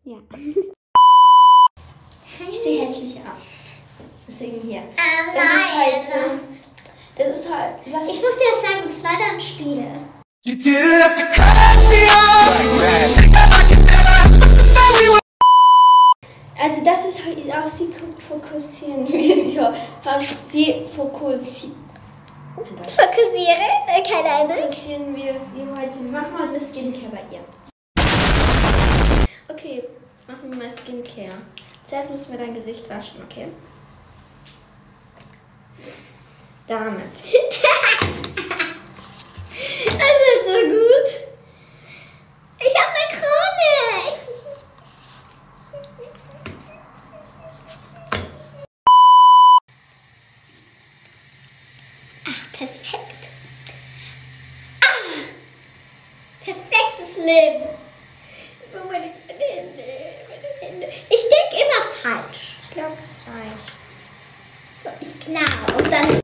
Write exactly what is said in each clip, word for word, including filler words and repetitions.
Ja. Ich sehe hässlich aus. Deswegen hier. Ähm, Das nein. ist halt so. Das ist halt. Lass Ich muss dir das sagen, es ist leider ein Spiel. You didn't have to cut me off. Also das ist halt auf sie fokussieren. Wie sie auf sie fokussieren. Fokussiere? Keine Ahnung. Fokussieren wir sie heute. Mach mal eine Skincare bei ihr. Okay, machen wir mal Skincare. Zuerst müssen wir dein Gesicht waschen, okay? Damit. Das wird so gut. Ich habe eine Krone. Ach, perfekt. Ah, perfektes Leben. Wo meine kleinen Hände, meine Hände. Ich denke immer falsch. Ich glaube, das reicht. So, ich glaube. Und dann.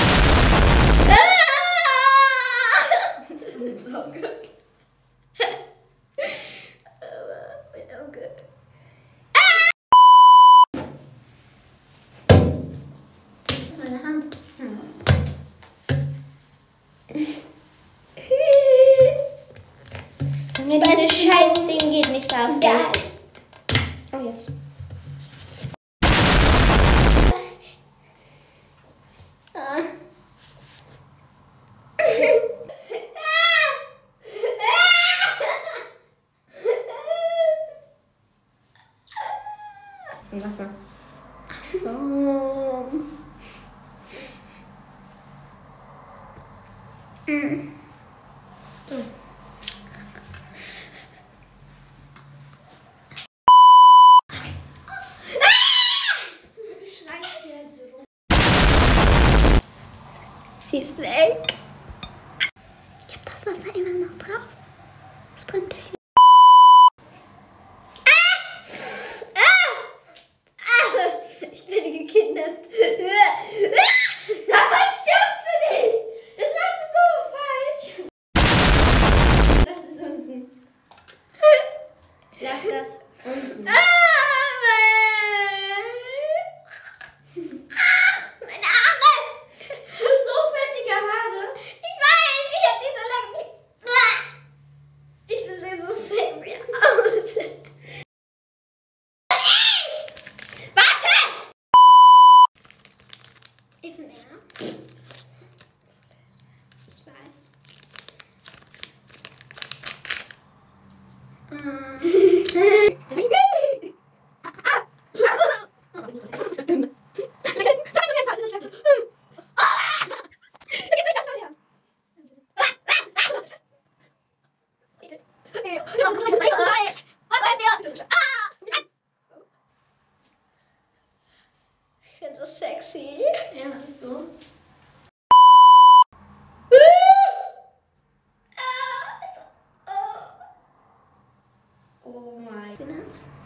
So gut. Aber mein Auge. Das ist meine Hand. Hm. Junge, dieses Scheißding geht nicht auf. Geil. Oh, jetzt. Ah. Und Wasser. Ach so. Mm. So. Du schreist hier halt so rum. Sie ist weg. Ich habe das Wasser immer noch drauf. Es brennt ein bisschen. Ah! Ah! Ah! Ich bin gekidnappt. Dabei stirbst du nicht! Das machst du so falsch! Das ist unten. Lass das unten. Ah! Meine Haare! Du hast so fettige Haare. Ich weiß, ich hab die so lange. Ich sehe so sexy aus. Warte! Ist mehr? Ich weiß. Ich bin so sexy. Ja, ist so. Oh mein Gott.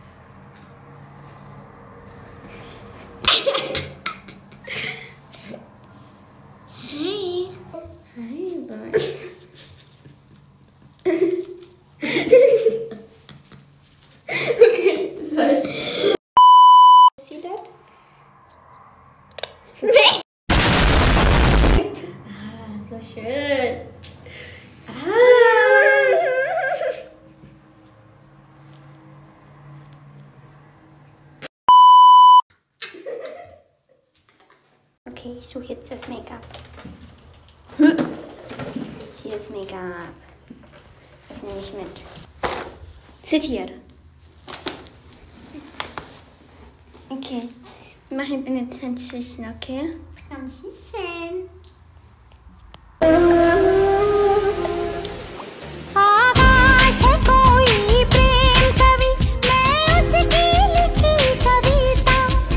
Hey. Hi, Boys. Okay, das heißt. See that? Ah, so schön. Okay, ich suche jetzt das Make-up. Hier ist Make-up. Das nehme ich mit. Sit hier. Okay, wir machen eine Transition, okay? Transition. आकाश है कोई प्रेम कवि मैं उसकी लिखी कविता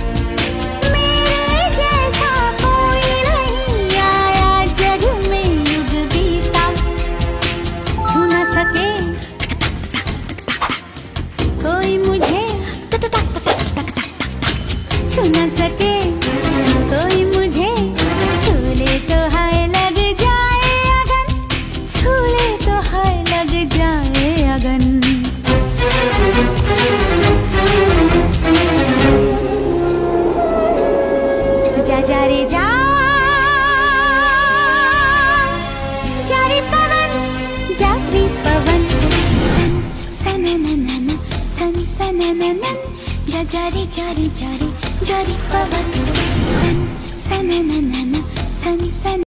मेरे जैसा कोई नहीं आया जग में युग बीता छू न सके कोई मुझे छू न सके कोई मुझे छू ले जा रे जा जा रे पवन जा रे पवन सन सनननन सन सनननन जा जा रे जा रे जा रे जा रे पवन सन सनननन सन सन